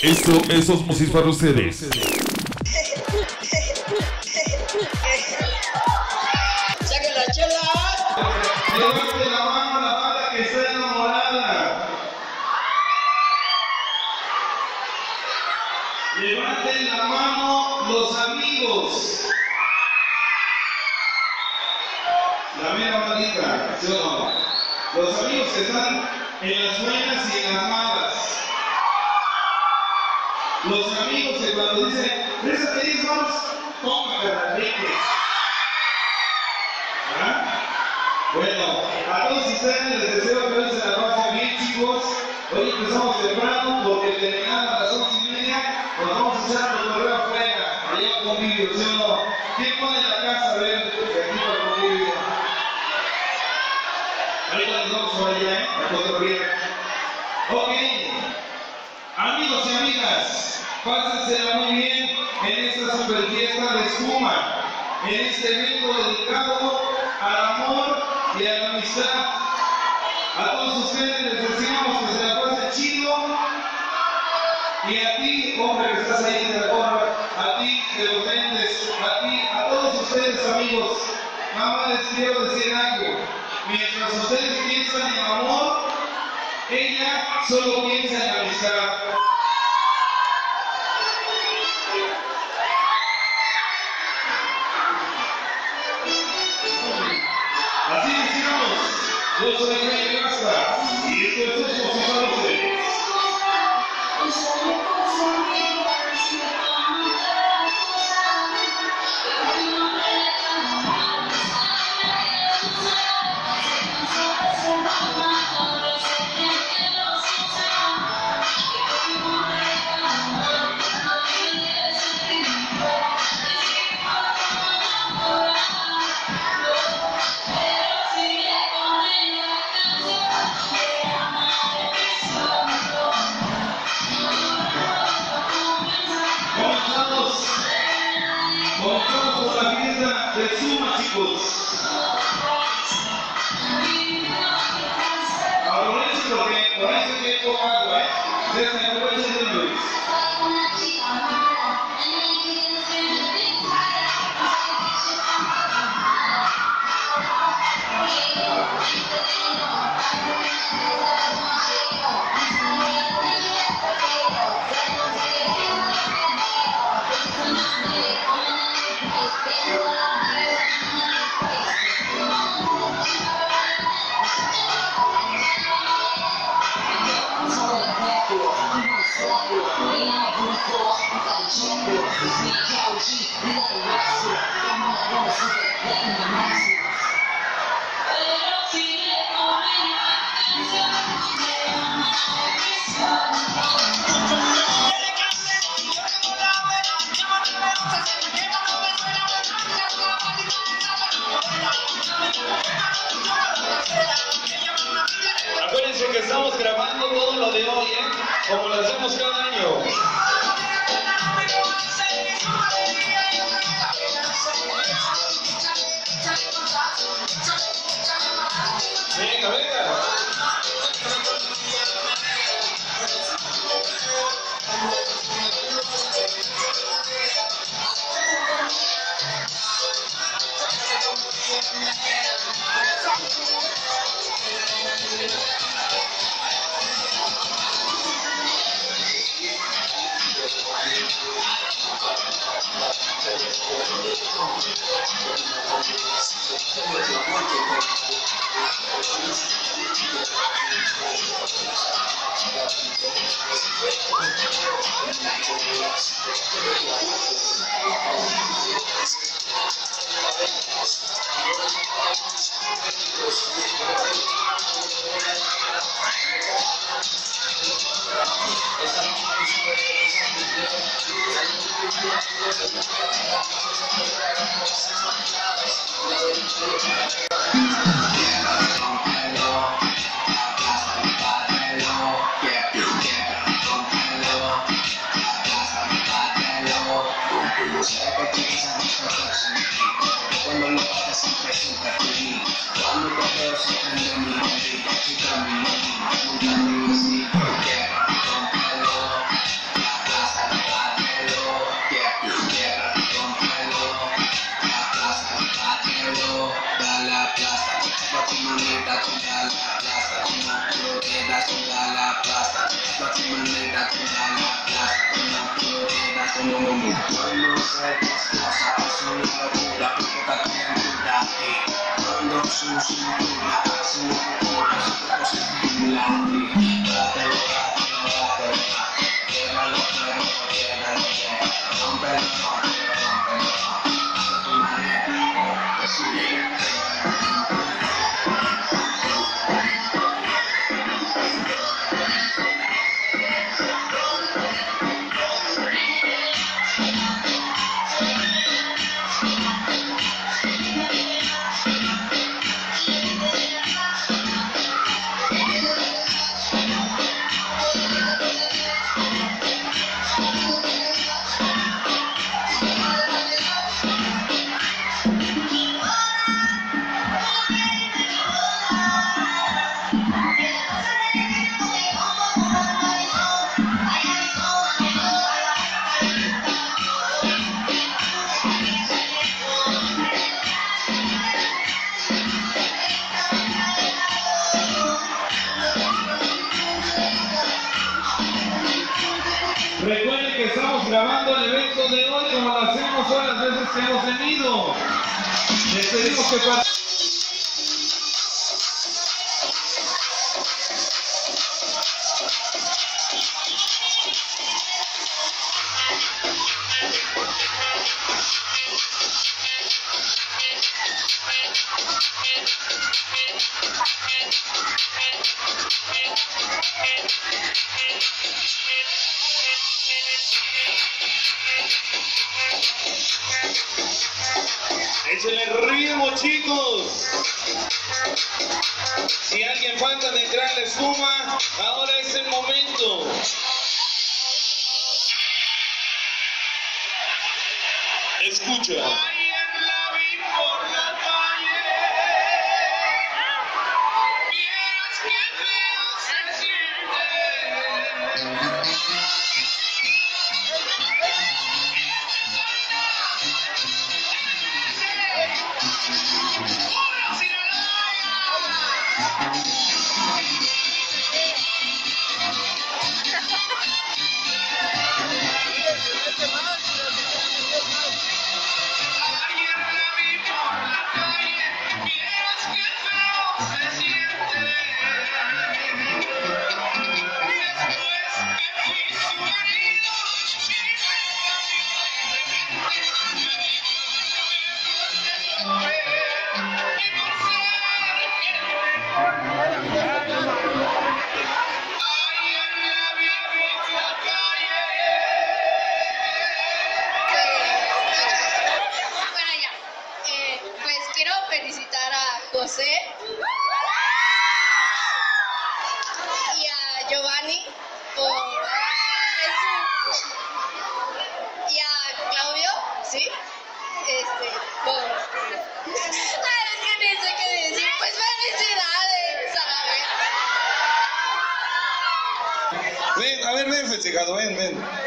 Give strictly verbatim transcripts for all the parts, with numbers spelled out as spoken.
Esto es Osmosis para ustedes. ¡Saquen la chela! Levante la mano la banda que está enamorada. Levanten la mano los amigos. La mera manita, ¿sí o no? Los amigos que están en las buenas y en las malas. Los amigos que cuando dicen, ¿presta diez más? Toma, carnalete. ¿Ah? Bueno, a todos ustedes les deseo que hoy se la pasen bien, chicos. Hoy empezamos temprano porque terminando a las once y media nos vamos a echar los correos afuera. Allá con convivio, ¿sí o no? ¿Quién pone la casa a ver de aquí para el convivio? Ahorita nos vamos por allá, ¿eh? A cotorrear. Ok. Amigos y amigas, pásensela muy bien en esta super fiesta de espuma, en este evento dedicado al amor y a la amistad. A todos ustedes les deseamos que se la pasen chido. Y a ti, hombre que estás ahí en la gorra, a ti de los lentes, a ti, a todos ustedes amigos, nada más les quiero decir algo. Mientras ustedes piensan en amor, ella solo piensa en amistad. Así decimos, yo soy Rey Casa y esto es Osmosis para ustedes. Comenzamos con la fiesta de Suma, chicos. Aprovechen porque por ahí se quede poco agua, ¿eh? Desde el buen señor Luis. Acuérdense que estamos grabando todo lo de hoy, ¿eh? Como lo hacemos cada año. Venga, venga. Cuando lo pasas siempre siempre feliz. Cuando te veo siempre en mi vida, y también nunca me dices, yeah, don't Cuando se desplaza es una locura, provoca criatura. Cuando su cintura hace una locura, su cuerpo se estimula. Dátelo, dátelo, dátelo. Llévalo, llévalo, llévalo. Rómpelo, rómpelo, rómpelo. A tu manera, decide. Recuerden que estamos grabando el evento de hoy como lo hacemos todas las veces que hemos venido. Les pedimos que para... Échenle ritmo, chicos. Si alguien falta de entrar a la espuma, ahora es el momento. Escucha. José y a Giovanni por eso, y a Claudio, ¿sí? Este, por... Ay, es que ni sé qué decir, pues felicidades, a ver. Ven, a ver, ven, festejado, ven, ven.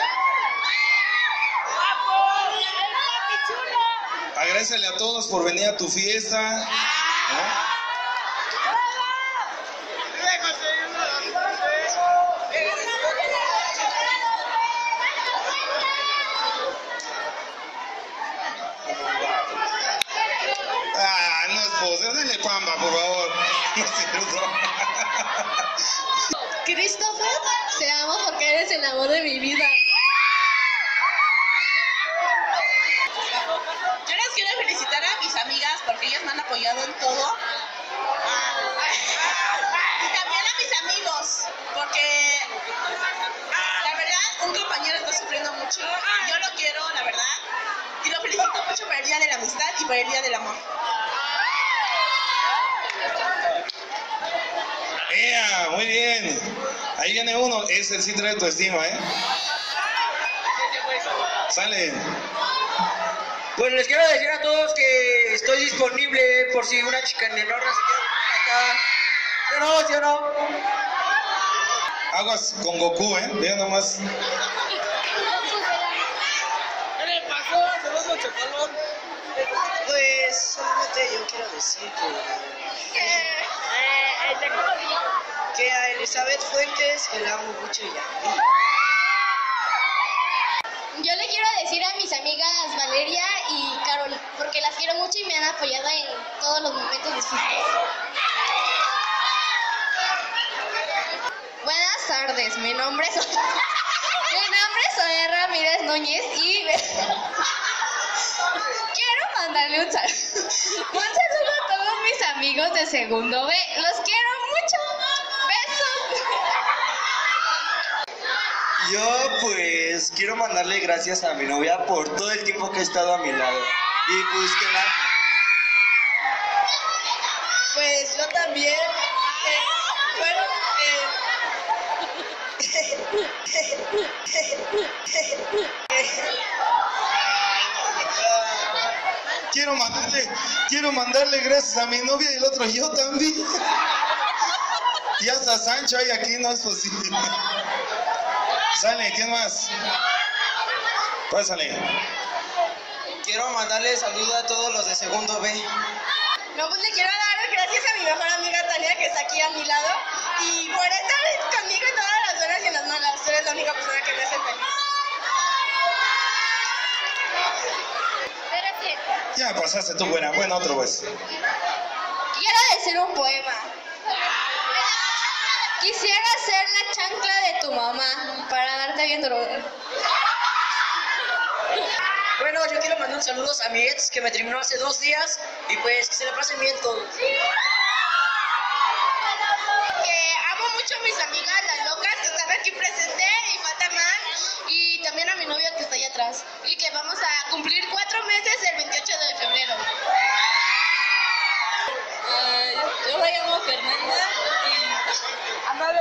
Agradecele a todos por venir a tu fiesta. ¿No? Ah, no es posible. Dale pamba, por favor. Christopher, te amo porque eres el amor de mi vida. Yo les quiero felicitar a mis amigas porque ellas me han apoyado en todo. Y también a mis amigos, porque la verdad un compañero está sufriendo mucho. Yo lo quiero, la verdad. Y lo felicito mucho por el Día de la Amistad y por el Día del Amor. ¡Ea! Muy bien. Ahí viene uno. Ese sí trae tu estima, ¿eh? Sale. Bueno, les quiero decir a todos que estoy disponible por si una chica en Enorra se queda acá. ¿Sí o no? ¿Sí o no? Aguas con Goku, ¿eh? Vean nomás. ¿Qué le pasó? Segundo chocolón. Pues solamente yo quiero decir que... que a Elizabeth Fuentes que la amo mucho y a mí. Yo le quiero decir a mis amigas Valeria y Carol, porque las quiero mucho y me han apoyado en todos los momentos difíciles. Buenas tardes, mi nombre es... mi nombre es Zoe Ramírez Núñez y... quiero mandarle un saludo. Un saludo a todos mis amigos de segundo B. Los quiero mucho. Besos. Yo pues quiero mandarle gracias a mi novia por todo el tiempo que ha estado a mi lado. Y pues que la... Pues yo también. Eh, bueno, eh... Quiero mandarle, quiero mandarle gracias a mi novia y el otro yo también. Y hasta Sancho hay aquí, no es posible. Sale, ¿quién más? Pásale. Quiero mandarle saludos a todos los de segundo B. No, pues le quiero dar gracias a mi mejor amiga Tania, que está aquí a mi lado, y por estar conmigo en todas las buenas y en las malas. Tú eres la única persona que me hace feliz. Ya pasaste tú, buena. Bueno, otro pues. Quiero decir un poema. Quisiera ser la chancla de tu mamá para darte bien duro. Bueno, yo quiero mandar un saludo a mi ex que me terminó hace dos días y pues que se le pasen bien todos. Que amo mucho a mis amigas, las locas, que están aquí presentes, y Fataman, y también a mi novio que está allá atrás. Y que vamos a cumplir cuatro meses el veintiocho de febrero. Uh, yo, yo me llamo Fernanda y amable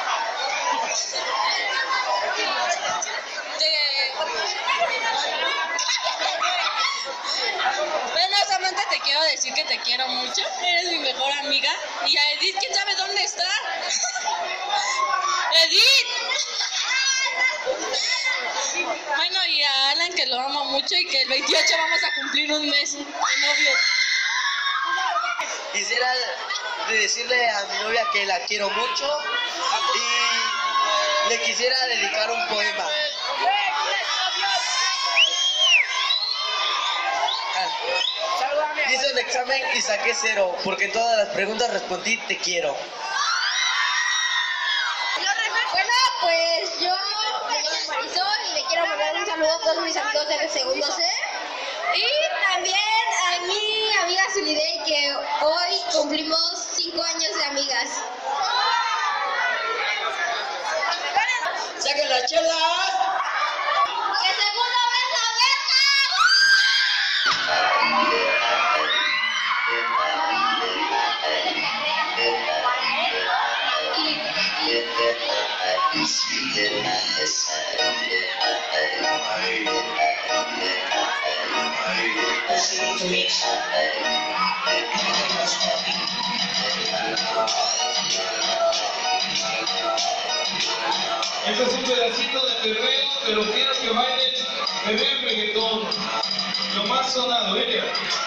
Bueno, Samantha, te quiero decir que te quiero mucho. Eres mi mejor amiga. Y a Edith, ¿quién sabe dónde está? ¡Edith! Bueno, y a Alan, que lo amo mucho y que el veintiocho vamos a cumplir un mes de novios. Quisiera decirle a mi novia que la quiero mucho y le quisiera dedicar un poema. Hice el examen y saqué cero, porque en todas las preguntas respondí te quiero. Bueno, pues yo me llamo Marisol y le quiero mandar un saludo a todos mis amigos del segundo C. Y también a mi amiga Zulidey, que hoy cumplimos cinco años de amigas. ¡Saquen las chelas! ¡Que segundo vez la Este es un pedacito de perreo, pero quiero que bailen perreo y reggaetón. Lo más sonado, ella.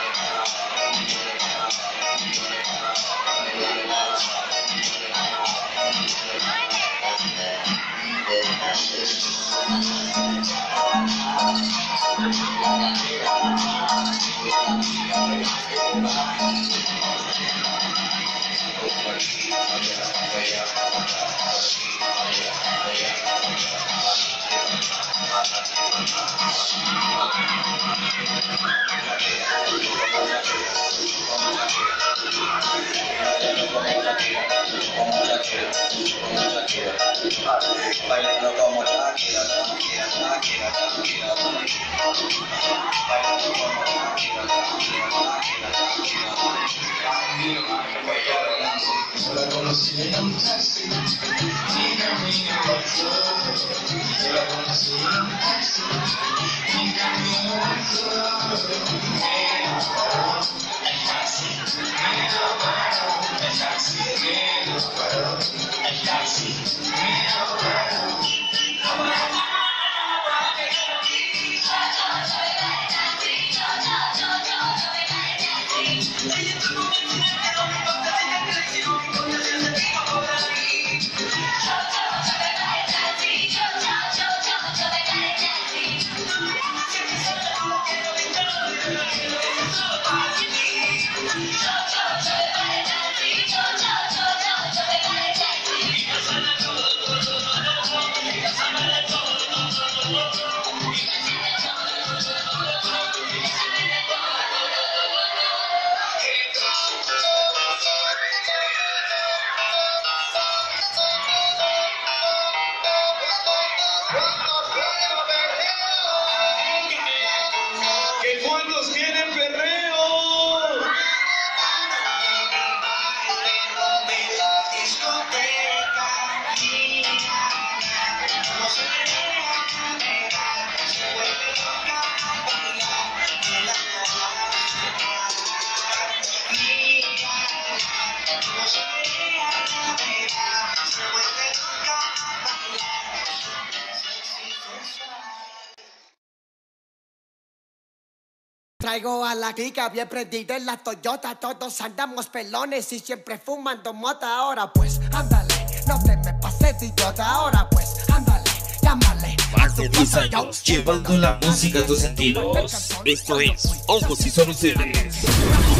Bailando como Shakira, Shakira, Shakira, Shakira, bailando como Shakira, Shakira, Shakira, Shakira. La conocí en un taxi, y camino al sol. La conocí en un taxi, y camino al sol. El taxi, me lo paró, el taxi, me lo paró, el taxi, me lo paró. Traigo a la clica bien prendida en la Toyota. Todos andamos pelones y siempre fumando mota. Ahora pues, ándale, no te me pases de idiota. Ahora pues, ándale, llámale. Más de diez años llevando la música a tus sentidos. Esto es Ojos y Soluciones.